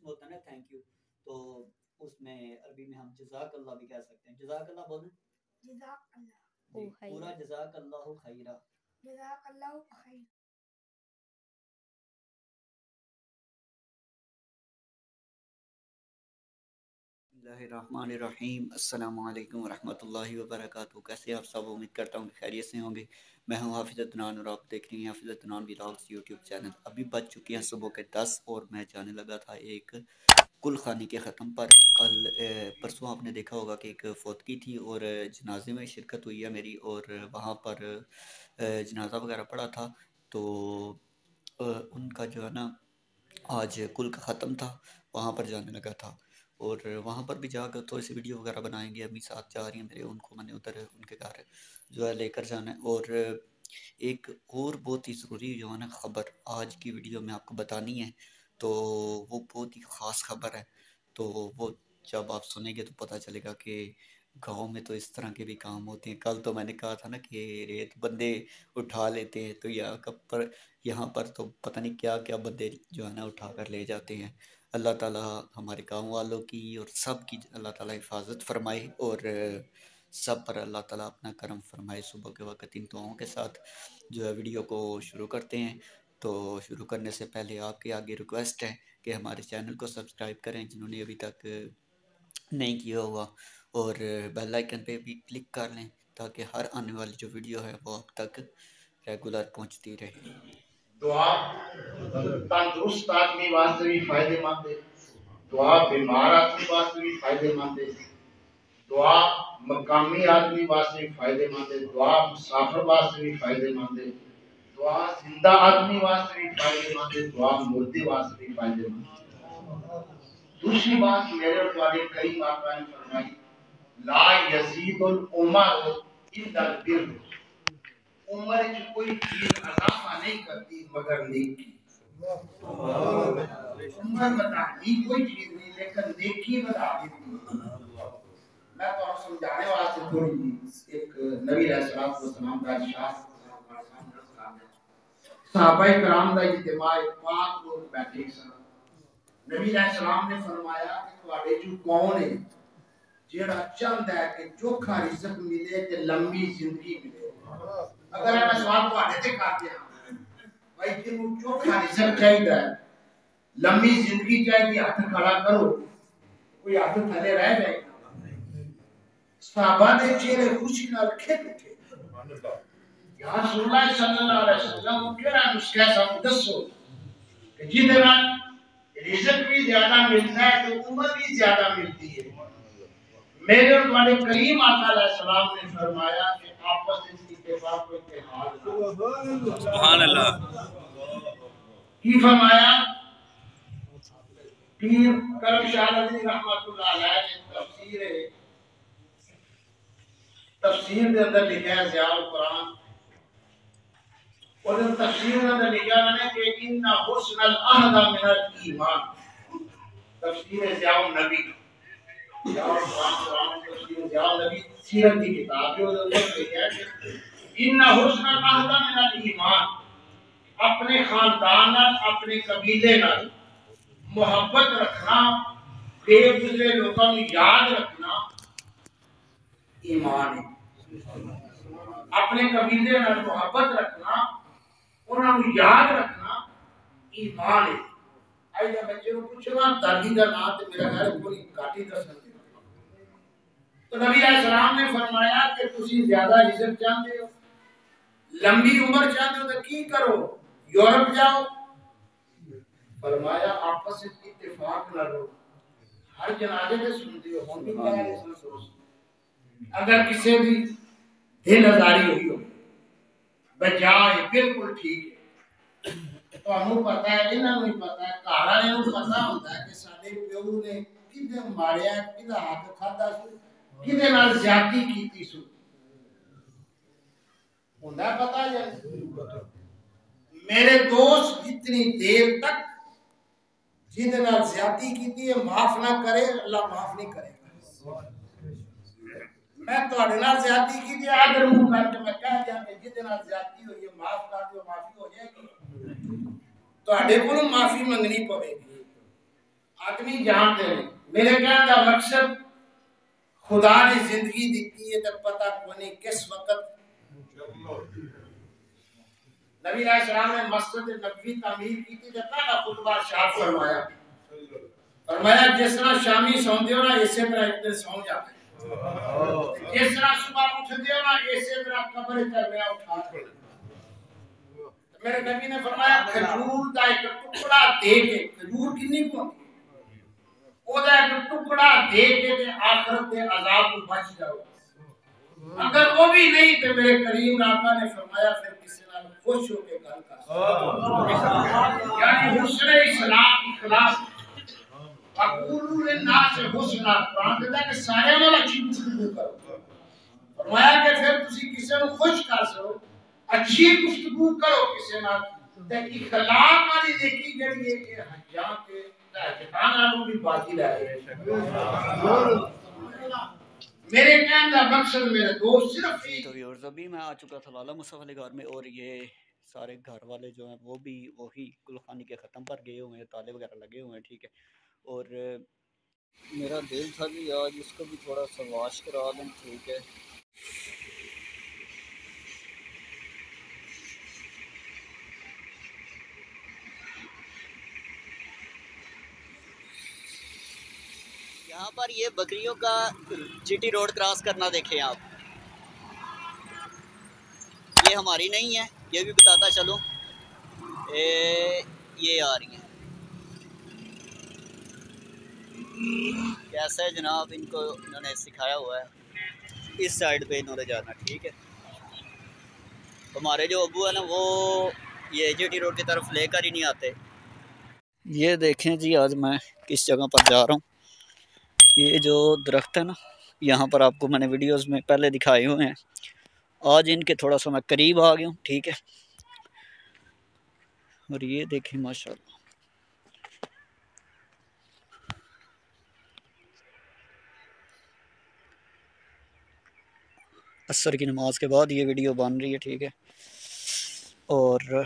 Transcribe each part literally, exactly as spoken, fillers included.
इसमें होता है ना थैंक यू, तो उसमें अरबी में हम जज़ाक अल्लाह भी कह सकते हैं। जज़ाक अल्लाह बोलें, जज़ाक अल्लाह जी पूरा जज़ाक अल्लाह खैरा, जज़ाक अल्लाह खैर। बिस्मिल्लाहिर्रहमानिर्रहीम, अस्सलामु अलैकुम वरहमतुल्लाहि वबरकातुहू। कैसे आप सब, उम्मीद करता हूँ खैरियत से होंगे। मैं हूँ हाफिज़ अदनान और आप देख रहे हैं हाफिज़ अदनान व्लॉग्स यूट्यूब चैनल। अभी बज चुकी हैं सुबह के दस और मैं जाने लगा था एक कुल खानी के ख़त्म पर। कल परसों आपने देखा होगा कि एक फौतगी थी और जनाजे में शिरकत हुई है मेरी, और वहाँ पर जनाजा वगैरह पड़ा था। तो उनका जो है ना आज कुल का ख़त्म था, वहाँ पर जाने लगा था और वहाँ पर भी जाकर थोड़ी सी वीडियो वगैरह बनाएंगे। अम्मी साथ जा रही हैं मेरे, उनको मैंने उधर उनके घर जो है लेकर जाना है। और एक और बहुत ही ज़रूरी जो है ना ख़बर आज की वीडियो में आपको बतानी है, तो वो बहुत ही ख़ास ख़बर है। तो वो जब आप सुनेंगे तो पता चलेगा कि गांव में तो इस तरह के भी काम होते हैं। कल तो मैंने कहा था ना कि रेत बंदे उठा लेते हैं, तो यहाँ कब पर यहाँ पर तो पता नहीं क्या क्या बंदे जो है ना उठा कर ले जाते हैं। अल्लाह ताला हमारे गांव वालों की और सब की अल्लाह ताला हिफाजत फरमाए और सब पर अल्लाह ताला अपना करम फरमाए। सुबह के वक्त इन दुआओं के साथ जो है वीडियो को शुरू करते हैं। तो शुरू करने से पहले आपके आगे रिक्वेस्ट है कि हमारे चैनल को सब्सक्राइब करें जिन्होंने अभी तक नहीं किया हुआ, और बेल आइकन पे भी क्लिक कर लें ताकि हर आने वाली जो वीडियो है वो आप तक रेगुलर पहुंचती रहे। दुआ तंदुरुस्त आदमी वास्ते भी फायदेमंद है, दुआ बीमार आदमी वास्ते भी फायदेमंद है, दुआ मकामी आदमी वास्ते भी फायदेमंद है, दुआ मुसाफिर वास्ते भी फायदेमंद है, दुआ जिंदा आदमी वास्ते भी फायदेमंद है, दुआ मुर्दे वास्ते भी फायदेमंद है। दूसरी बात मेरे और तुम्हारे कई आका ने फरमाई, ला यजीदुल उमर इल्ला बिर, उम्र की कोई चीज इजाफा नहीं करती मगर नेकी। उम्र बढ़ाती कोई चीज नहीं, लेकिन नेकी बढ़ा देती है। मैं तो समझाने वास्ते थोड़ी एक नबी अलैहिस्सलाम को सलाम का इरशाद सहाबाए किराम दा इज्तिमा पाक लोग बैठे सन। नबी अलैहिस्सलाम ने फरमाया कि तुम्हारे जो कौन है जेड़ा चाहता है कि चोखा रिज़्क मिले ते लंबी जिंदगी मिले। अगर मैं सवाल तुम्हारे से करते हैं भाई जिन्हों चोखा रिज़्क चाहिए है, लंबी जिंदगी चाहिए, हाथ खड़ा करो, कोई हाथ थले रह जाएगा। सहाबा ने चेहरे खुशी नाल खिल उठे, या रसूलुल्लाह सल्लल्लाहु अलैहि वसल्लम केड़ा नुस्खा सानू दसो कि जिहदे नाल रिज़्क भी ज्यादा मिलता है तो उम्र भी ज्यादा मिलती है। मेरे और तुम्हारे करीम आका अलैहिस्सलाम ने फरमाया कि आपस में इत्तेफाक को इत्तेहाद, सुभान अल्लाह। की फरमाया पीर करम शाह नदवी रहमतुल्लाह अलैह ने तफसीर है तफसीर के अंदर लिखा है ज़ियाउल कुरान, और उन तफसीर के अंदर लिखा है कि इन्ना हुस्नल अहदा मिनल ईमान। तफसीर ज़ियाउल नबी, ज़ियाउल कुरान कुरान तफसीर ज़ियाउल नबी सीरत की किताब है, उसके अंदर लिखा है कि इन्ना हुस्नल अहदा मिनल ईमान, अपने खानदान नाल अपने कबीले नाल मोहब्बत रखना, बेगुजरे लोगों को याद रखना ईमान है। अपने कबीले नाल मोहब्बत रखना, उन्हें याद रखना ईमान है। आई जब बच्चे को पूछना दादी का नाम तो मेरा घर कोई काटी दस सकते, तो नबी अलैहिस्सलाम ने फरमाया कि तुसी ज्यादा रिज़्क चाहते हो, लंबी उम्र चाहते हो तो की करो, यूरोप जाओ। फरमाया आपस में इत्तेफाक ना रहो। हर जनाजे में सुनते हो हम भी कह रहे हैं, अगर किसी भी दिल आजारी हुई हो बजाए बिल्कुल ठीक है, तो हमें पता है, इन्हां नूं पता है, घर वाले नूं पता होता है कि साडे प्यो ने किदे मारिया, किदा हक खादा सु, किदे नाल ज्यादती कीती सु, हुंदा पता है। मेरे दोस्त इतनी देर तक जिहदे नाल ज्यादती कीती है माफ ना करे, अल्लाह माफ नहीं करेगा। मैं तुहाडे नाल ज्यादती कीती है, आदर मुंह करके मैं कह दिया कि जिहदे नाल ज्यादती हुई है माफ कर दियो, माफी हो जाएगी, तुहाडे कोलों माफी मंगनी पवेगी। आदमी जानते हैं मेरे कहने का मकसद खुदा ने जिंदगी दी है तो पता कोनी किस वक्त नबी अलैहिस्सलाम ने मस्जिद नबवी तामीर की थी तो पहला खुतबा शाद फरमाया फरमाया जिस तरह शामी सौंदे हो ना इसी तरह एक दिन सौ जाते जिस तरह सुबह उठते हो ना इसी तरह कब्र करने उठा मेरे नबी ने फरमाया खजूर का एक टुकड़ा दे के खजूर कितनी को ओदा एक टुकड़ा दे के ते आखिरत के अजाब को बच जाओ अगर वो भी नहीं तो मेरे करीम आका ने फरमाया फिर किसी नाल खुश होके गल कर यानी हुस्न इस्लाम इखलास अकूलु लिन्नास हुस्ना कुरान कहता है कि सारे वाला अच्छी गुफ्तगू करो फरमाया कि फिर तुसी किसी को खुश कर सको अच्छी गुफ्तगू करो किसी नाल ते इखलाक वाली नेकी जड़ी है ये हज्जां के जताना नु भी बाकी रह गए मेरे कहने का मकसद मेरे दोस्त सिर्फ तो व्यूअर्स अभी मैं आ चुका था लाला मुस्तफा वाले घर में और ये सारे घर वाले जो हैं वो भी वही गुलखानी के ख़त्म पर गए हुए हैं ताले वगैरह लगे हुए हैं ठीक है और मेरा दिल था कि आज इसको भी थोड़ा सा वाश करा दें ठीक है यहाँ पर ये बकरियों का जीटी रोड क्रॉस करना देखें आप ये हमारी नहीं है ये भी बताता चलूँ ए, ये आ रही हैं कैसे जनाब इनको इन्होंने सिखाया हुआ है इस साइड पे इन्होंने जाना ठीक है हमारे जो अबू है ना वो ये जीटी रोड की तरफ लेकर ही नहीं आते ये देखें जी आज मैं किस जगह पर जा रहा हूँ ये जो दरख्त है ना यहाँ पर आपको मैंने वीडियोस में पहले दिखाए हुए हैं आज इनके थोड़ा सा मैं करीब आ गया हूँ ठीक है और ये देखें माशाल्लाह असर की नमाज के बाद ये वीडियो बन रही है ठीक है और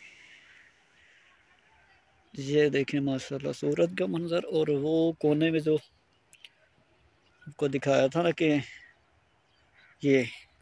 ये देखें माशाल्लाह सूरत का मंजर और वो कोने में जो आपको दिखाया था ना कि ये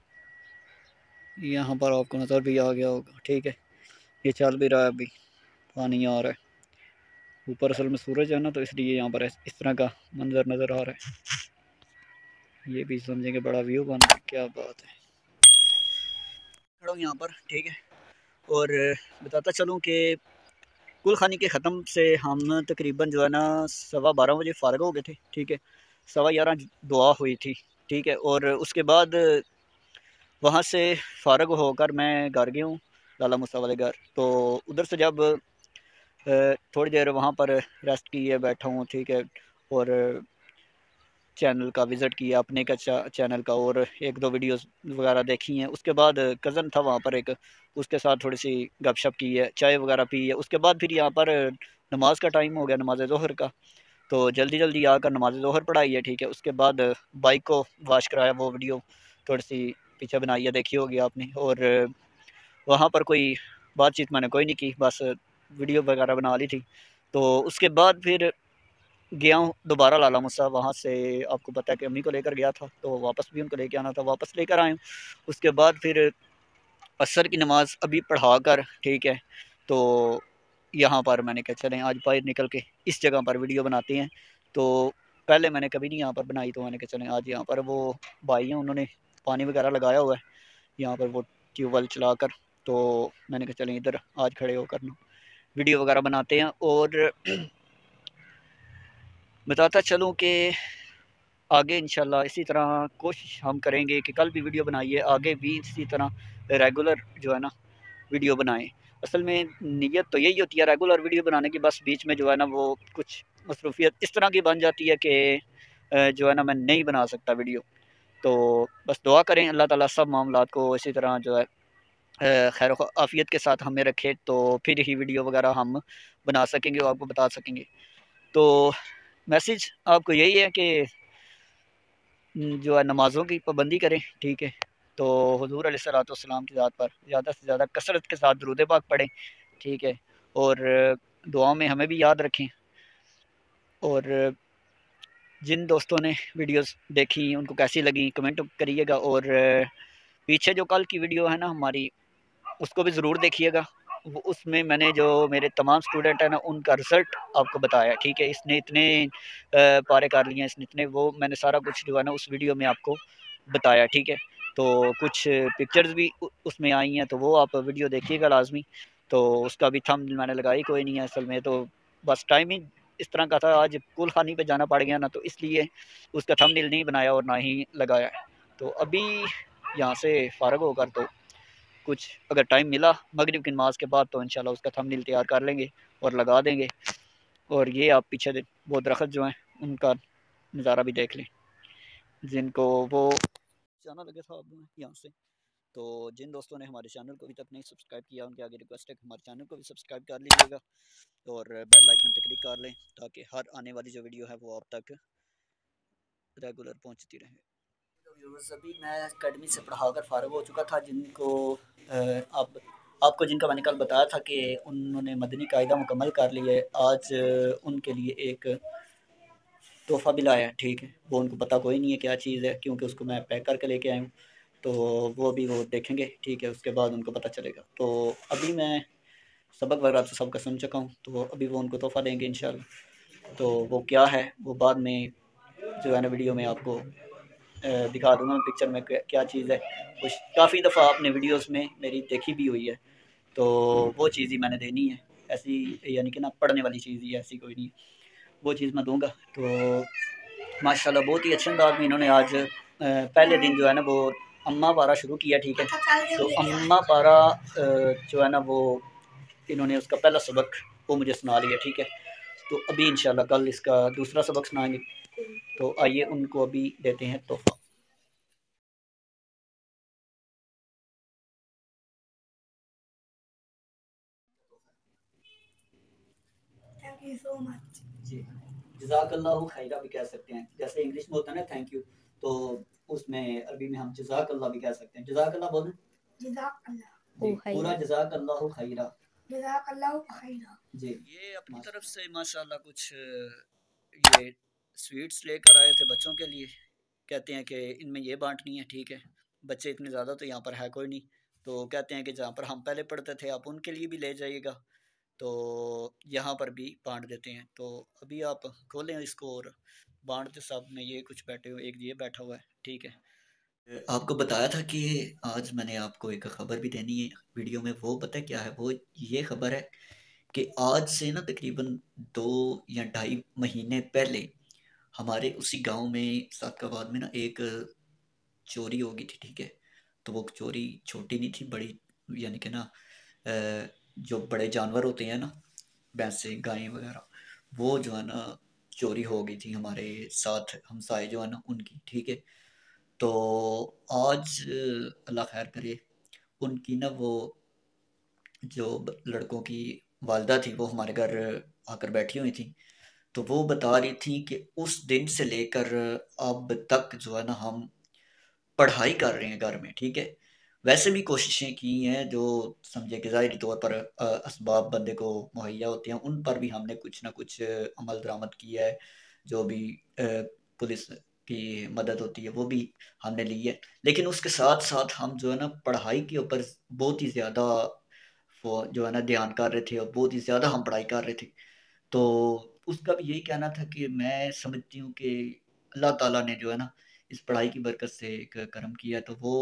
यहाँ पर आपको नज़र भी आ गया होगा ठीक है ये चल भी रहा है अभी पानी आ रहा है ऊपर असल में सूरज है ना तो इसलिए यहाँ पर इस तरह का मंजर नज़र आ रहा है ये भी समझेंगे बड़ा व्यू बन रहा है क्या बात है खड़ा हूँ यहाँ पर ठीक है और बताता चलूँ कि गुलखानी के ख़त्म से हम तकरीबन जो है ना सवा बारह बजे फ़ारग हो गए थे ठीक है सवा ग्यारह दुआ हुई थी ठीक है और उसके बाद वहाँ से फ़ारग होकर मैं घर गया हूँ लाला मुस्तफा वाले घर तो उधर से जब थोड़ी देर वहाँ पर रेस्ट किए बैठा हूँ ठीक है और चैनल का विज़िट किया अपने का चैनल का और एक दो वीडियोस वगैरह देखी हैं उसके बाद कज़न था वहाँ पर एक उसके साथ थोड़ी सी गपशप की है चाय वगैरह पी है उसके बाद फिर यहाँ पर नमाज का टाइम हो गया नमाज ज़ोहर का तो जल्दी जल्दी आकर नमाज ज़ोहर पढ़ाई है ठीक है उसके बाद बाइक को वाश कराया वो वीडियो थोड़ी सी पीछे बनाई है देखी होगी आपने और वहाँ पर कोई बातचीत मैंने कोई नहीं की बस वीडियो वगैरह बना ली थी तो उसके बाद फिर गया हूँ दोबारा लाला मुस्तफा वहाँ से आपको पता है कि अम्मी को लेकर गया था तो वापस भी उनको लेकर आना था वापस लेकर आए उसके बाद फिर असर की नमाज़ अभी पढ़ा कर ठीक है तो यहाँ पर मैंने कहा चलें आज बाहर निकल के इस जगह पर वीडियो बनाते हैं तो पहले मैंने कभी नहीं यहाँ पर बनाई तो मैंने कहा चलें आज यहाँ पर वो भाई हैं उन्होंने पानी वगैरह लगाया हुआ है यहाँ पर वो ट्यूबवेल चला कर तो मैंने कहा चलें इधर आज खड़े होकर ना वीडियो वगैरह बनाते हैं और बताता चलूँ कि आगे इंशाल्लाह इसी तरह कोशिश हम करेंगे कि कल भी वीडियो बनाइए आगे भी इसी तरह रेगुलर जो है ना वीडियो बनाएं असल में नीयत तो यही होती है रेगुलर वीडियो बनाने की बस बीच में जो है ना वो कुछ मसरूफियत इस तरह की बन जाती है कि जो है ना मैं नहीं बना सकता वीडियो तो बस दुआ करें अल्लाह ताला सब मामलात को इसी तरह जो है खैर आफ़ियत के साथ हमें रखे तो फिर ही वीडियो वगैरह हम बना सकेंगे और आपको बता सकेंगे तो मैसेज आपको यही है कि जो है नमाज़ों की पाबंदी करें ठीक है तो हुज़ूर अलैहिस्सलाम की ज़ात पर ज़्यादा से ज़्यादा कसरत के साथ दुरूद पाक पढ़ें ठीक है और दुआ में हमें भी याद रखें और जिन दोस्तों ने वीडियोस देखी उनको कैसी लगी कमेंट करिएगा, और पीछे जो कल की वीडियो है ना हमारी, उसको भी ज़रूर देखिएगा। वो उसमें मैंने जो मेरे तमाम स्टूडेंट हैं ना उनका रिज़ल्ट आपको बताया, ठीक है। इसने इतने पारे कर लिए हैं, इसने इतने, वो मैंने सारा कुछ जो है ना उस वीडियो में आपको बताया, ठीक है। तो कुछ पिक्चर्स भी उसमें आई हैं, तो वो आप वीडियो देखिएगा लाजमी। तो उसका भी थंबनेल मैंने लगाई कोई नहीं है असल में, तो बस टाइमिंग इस तरह का था, आज कुल खानी पे जाना पड़ गया ना, तो इसलिए उसका थंबनेल नहीं बनाया और ना ही लगाया। तो अभी यहाँ से फ़ारग होकर तो कुछ अगर टाइम मिला मगरिब की नमाज़ के बाद तो इंशाल्लाह उसका थंबनेल तैयार कर लेंगे और लगा देंगे। और ये आप पीछे वो दरख्त जो हैं उनका नज़ारा भी देख लें, जिनको वो जाना लगे था अब यहाँ से। तो जिन दोस्तों ने हमारे चैनल को अभी तक नहीं सब्सक्राइब किया उनके आगे रिक्वेस्ट है कि हमारे चैनल को भी सब्सक्राइब कर लीजिएगा और बेल आइकन पर क्लिक कर लें, ताकि हर आने वाली जो वीडियो है वो आप तक रेगुलर पहुँचती रहे। तो अभी मैं अकेडमी से पढ़ा कर फ़ारग हो चुका था। जिनको आप आपको जिनका मैंने कल बताया था कि उन्होंने मदनी कायदा मुकम्मल कर लिए, आज उनके लिए एक तोहफ़ा भी लाया है, ठीक है। वो उनको पता कोई नहीं है क्या चीज़ है, क्योंकि उसको मैं पैक करके लेके आया हूँ। तो वो भी वो देखेंगे, ठीक है, उसके बाद उनको पता चलेगा। तो अभी मैं सबक वगैरह तो सबका सुन चुका हूँ, तो अभी वो उनको तोहफ़ा देंगे इंशाल्लाह। तो वो क्या है वो बाद में जो है ना वीडियो में आपको दिखा दूँगा पिक्चर में क्या चीज़ है। कुछ काफ़ी दफ़ा आपने वीडियोस में मेरी देखी भी हुई है, तो वो चीज़ ही मैंने देनी है, ऐसी यानी कि ना पढ़ने वाली चीज़ ही, ऐसी कोई नहीं, वो चीज़ मैं दूँगा। तो माशाल्लाह बहुत ही अच्छे अंदाज में इन्होंने आज पहले दिन जो है ना वो अम्मा पारा शुरू किया, ठीक है। तो अम्मा पारा जो है ना वो इन्होंने उसका पहला सबक वो मुझे सुना लिया, ठीक है। तो अभी इंशाल्लाह कल इसका दूसरा सबक सुनाएंगे। तो आइए उनको अभी देते हैं तोहफ़ा। Thank you so much. जी, जज़ाकल्लाहु खैरा भी कह सकते हैं, जैसे इंग्लिश में होता है ना थैंक यू, तो उसमें अरबी में हम जज़ाकल्लाह भी कह सकते हैं। जज़ाकल्लाह बोलें, जज़ाकल्लाह जी, पूरा जज़ाकल्लाहु खैरा। जज़ाकल्लाहु खैरा। जी, ये अपनी तरफ से माशाल्लाह कुछ ये स्वीट्स लेकर आए थे बच्चों के लिए। कहते हैं कि इनमें ये बांटनी है, ठीक है। बच्चे इतने ज़्यादा तो यहाँ पर है कोई नहीं, तो कहते हैं कि जहाँ पर हम पहले पढ़ते थे आप उनके लिए भी ले जाइएगा, तो यहाँ पर भी बांट देते हैं। तो अभी आप खोलें इसको और बांट दे। सब में ये कुछ बैठे हुए, एक ये बैठा हुआ है, ठीक है। आपको बताया था कि आज मैंने आपको एक ख़बर भी देनी है वीडियो में, वो पता है क्या है, वो ये ख़बर है कि आज से ना तकरीबन दो या ढाई महीने पहले हमारे उसी गांव में सादकाबाद में ना एक चोरी हो गई थी, ठीक है। तो वो चोरी छोटी नहीं थी, बड़ी, यानी कि ना जो बड़े जानवर होते हैं ना, भैंसें गायें वगैरह, वो जो है ना चोरी हो गई थी हमारे साथ हमसाए जो है ना उनकी, ठीक है। तो आज अल्लाह खैर करे, उनकी ना वो जो लड़कों की वालदा थी वो हमारे घर आकर बैठी हुई थी। तो वो बता रही थी कि उस दिन से लेकर अब तक जो है ना हम पढ़ाई कर रहे हैं घर में, ठीक है। वैसे भी कोशिशें की हैं जो समझे कि ज़ाहिरी तौर पर असबाब बंदे को मुहैया होते हैं, उन पर भी हमने कुछ ना कुछ अमल दरामद किया है। जो भी पुलिस की मदद होती है वो भी हमने ली है, लेकिन उसके साथ साथ हम जो है ना पढ़ाई के ऊपर बहुत ही ज़्यादा वो जो है ना ध्यान कर रहे थे और बहुत ही ज़्यादा हम पढ़ाई कर रहे थे। तो उसका भी यही कहना था कि मैं समझती हूँ कि अल्लाह ताला ने जो है ना इस पढ़ाई की बरकत से एक करम किया, तो वो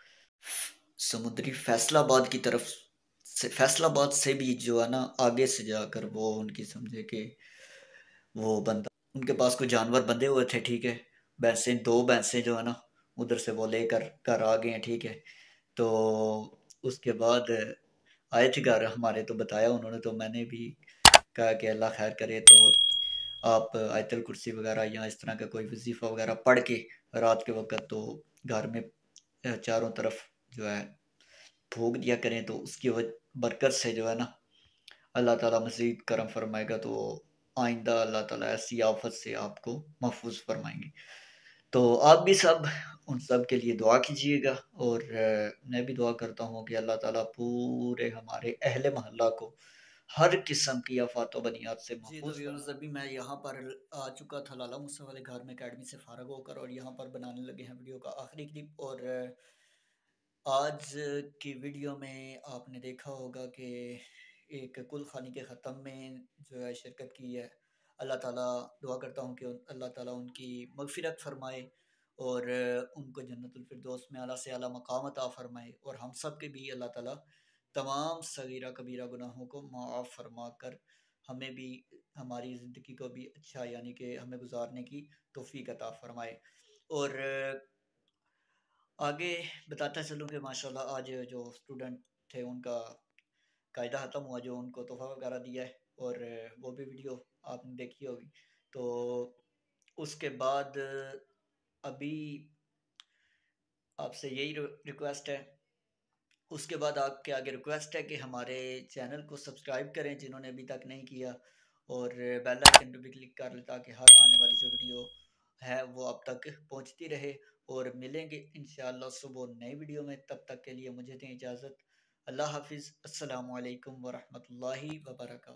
समुद्री फैसलाबाद की तरफ से, फैसलाबाद से भी जो है ना आगे से जाकर वो उनकी समझे कि वो बंदा, उनके पास कोई जानवर बंधे हुए थे, ठीक है। भैंसें, दो भैंसें जो है ना उधर से वो लेकर घर आ गए हैं, ठीक है। तो उसके बाद आए थे घर हमारे, तो बताया उन्होंने, तो मैंने भी कहा कि अल्लाह खैर करे, तो आप आयतल कुर्सी वगैरह या इस तरह का कोई वजीफ़ा वगैरह पढ़ के रात के वक्त तो घर में चारों तरफ जो है फूंक दिया करें, तो उसकी बरकत से जो है ना अल्लाह ताला मज़ीद करम फरमाएगा। तो आइंदा अल्लाह ताला ऐसी आफत से आपको महफूज फरमाएंगे। तो आप भी सब उन सब के लिए दुआ कीजिएगा, और मैं भी दुआ करता हूँ कि अल्लाह ताला पूरे हमारे अहले मोहल्ला को हर किस्म की आफात व बनियाद से महफूज फरमाए। अभी मैं यहाँ पर आ चुका था लाला मूसा वाले घर में अकेडमी से फारग होकर, और यहाँ पर बनाने लगे हैं वीडियो का आखिरी क्लिप। और आज की वीडियो में आपने देखा होगा कि एक कुल खानी के ख़त्म में जो है शिरकत की है। अल्लाह ताला दुआ करता हूँ कि अल्लाह ताला उनकी मग़फ़िरत फ़रमाए और उनको जन्नतुल फ़िरदौस में आला से आला मक़ाम अता फ़रमाए, और हम सब के भी अल्लाह ताला तमाम सगीरा कबीरा गुनाहों को माफ़ फरमा कर हमें भी हमारी ज़िंदगी को भी अच्छा यानी कि हमें गुजारने की तौफ़ीक अता फ़रमाए। और आगे बताता चलूँ कि माशाल्लाह आज जो स्टूडेंट थे उनका कायदा ख़त्म हुआ, जो उनको तोहफ़ा वगैरह दिया है, और वो भी वीडियो आपने देखी होगी। तो उसके बाद अभी आपसे यही रिक्वेस्ट है, उसके बाद आपके आगे रिक्वेस्ट है कि हमारे चैनल को सब्सक्राइब करें जिन्होंने अभी तक नहीं किया, और बेल आइकन पर भी क्लिक कर लें ताकि हर आने वाली जो वीडियो है वो आप तक पहुंचती रहे। और मिलेंगे इंशाअल्लाह सुबह नई वीडियो में, तब तक के लिए मुझे दें इजाज़त। अल्लाह हाफिज़। अस्सलामु अलैकुम व रहमतुल्लाहि व बरकातहू।